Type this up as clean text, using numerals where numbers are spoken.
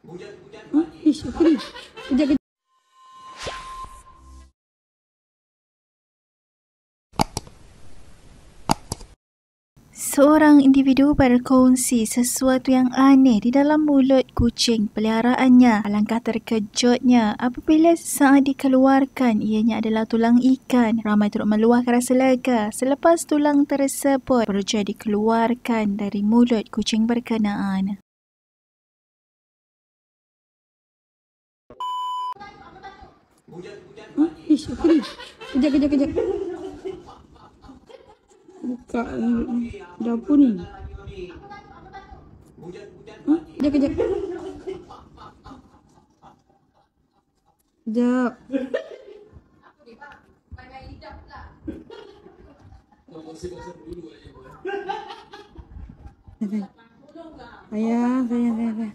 Ish, apa ni? Kejap, kejap. Seorang individu berkongsi sesuatu yang aneh di dalam mulut kucing peliharaannya. Alangkah terkejutnya apabila saat dikeluarkan ianya adalah tulang ikan. Ramai turut meluahkan rasa lega selepas tulang tersebut berusaha dikeluarkan dari mulut kucing berkenaan. Ish, apa ni? Kejap, kejap, kejap. Buka dapur ni. Kejap, kejap. Kejap. Sayang, sayang, sayang.